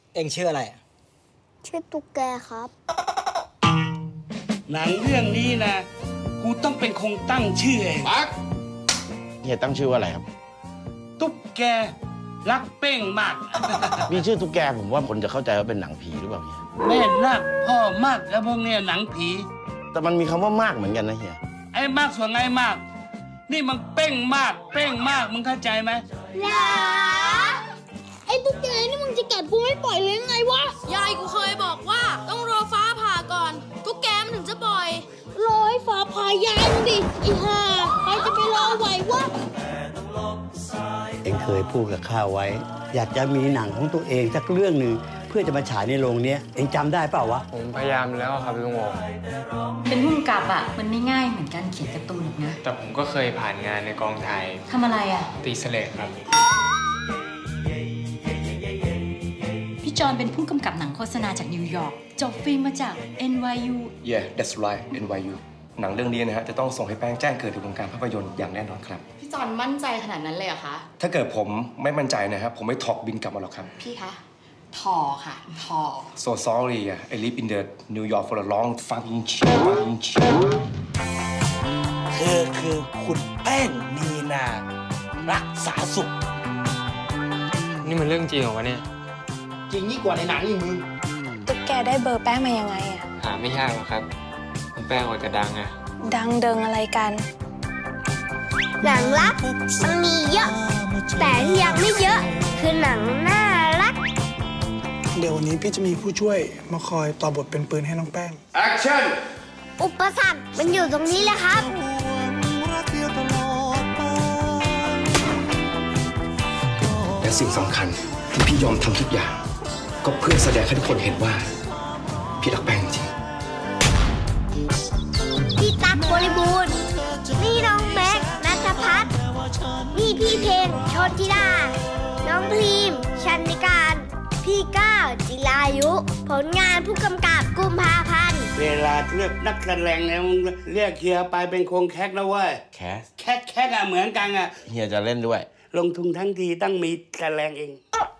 เอ็งชื่ออะไรชื่อตุ๊กแกครับหนังเรื่องนี้นะกูต้องเป็นคงตั้งชื่อเองปักเฮียตั้งชื่อว่าอะไรครับตุ๊กแกรักเป้งมากมีชื่อตุ๊กแกผมว่าคนจะเข้าใจว่าเป็นหนังผีหรือเปล่าเฮียแม่รักพ่อมากแล้วพวกเนี้ยหนังผีแต่มันมีคำว่ามากเหมือนกันนะเฮียไอ้มากส่วนไอ้มากนี่มันเป้งมากเป้งมากมึงเข้าใจไหมล่ะไอ้ตุ๊กแกนี่มึงจะกัดกูไม่ปล่อยเลยยังไงวะยายกูเคยบอกว่าต้องรอฟ้าผ่าก่อนตุ๊กแกมันถึงจะปล่อยรอให้ฟ้าผ่ายายมึงดิอีห่าใครจะไปรอไหววะเอ็งเคยพูดกับข้าไว้อยากจะมีหนังของตัวเองสักเรื่องหนึ่งเพื่อจะมาฉายในโรงนี้เอ็งจำได้เปล่าวะผมพยายามแล้วครับลุงโอเป็นผู้กำกับอ่ะมันไม่ง่ายเหมือนการเขียนการ์ตูนหรอกนะแต่ผมก็เคยผ่านงานในกองถ่ายทำอะไรอ่ะตีเสลดครับพี่จอนเป็นผู้กำกับหนังโฆษณาจากนิวยอร์กจบฟิล์มมาจาก NYU Yeah that's right NYU หนังเรื่องนี้นะฮะจะต้องส่งให้แป้งแจ้งเกิดในวงการภาพยนตร์อย่างแน่นอนครับพี่จอนมั่นใจขนาดนั้นเลยเหรอคะถ้าเกิดผมไม่มั่นใจนะครับผมไม่ถอกบินกลับมาหรอกครับพี่คะทอค่ะทอ So sorry I live in the New York for a long fucking time เธอคือคุณแป้งนีนารักษาสุขนี่มันเรื่องจริงเหรอวะเนี่ยจริงยิ่งกว่าในหนังอีกมึงตุ๊กแกได้เบอร์แป้งมายังไงอะหาไม่ยากหรอกครับคุณแป้งกว่าจะดังอะดังเดิงอะไรกันหนังรักมันมีเยอะแต่ที่ยังไม่เยอะคือหนังน่ารักเดี๋ยววันนี้พี่จะมีผู้ช่วยมาคอยต่อบทเป็นปืนให้น้องแป้ง Action อุปสรรคมันอยู่ตรงนี้แหละครับและสิ่งสำคัญที่พี่ยอมทำทุกอย่างก็เพื่อแสดงให้ทุกคนเห็นว่าพี่รักแป้งจริงพี่ตั๊กบริบูรณ์นี่น้องแม็กนัทพัฒน์นี่พี่เพลงชนธิดาน้องพรีมชันนิการพี่ก้าวจิรายุผลงานผู้กำกับกุมภาพันธ์เวลาเลือกนักแสดงเนี่ยมึงเรียกเฮียไปเป็นโครงแคกนะเว้ยแคกอะเหมือนกันอะเฮียจะเล่นด้วยลงทุนทั้งทีต้องมีแสดงเอง